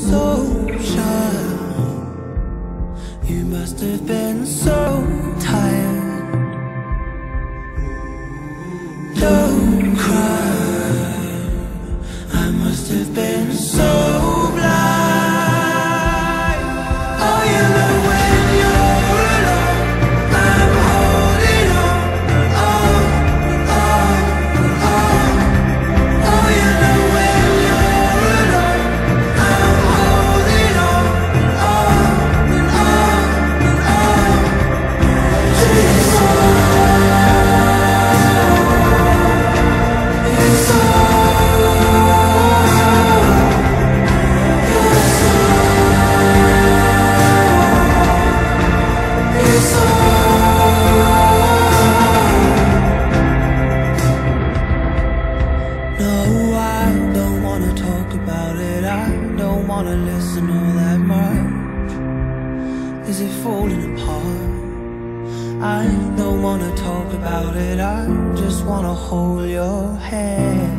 so shy. You must have been so tired. Don't cry, I must have been so blind. Oh, you know when you're alone, I'm holding on. Oh, oh, oh. Oh, you know when you're alone, I'm holding on. Oh, and on and on. It's no, I don't wanna talk about it. I don't wanna listen all that much. Is it falling apart? I don't wanna talk about it. I just wanna hold your hand.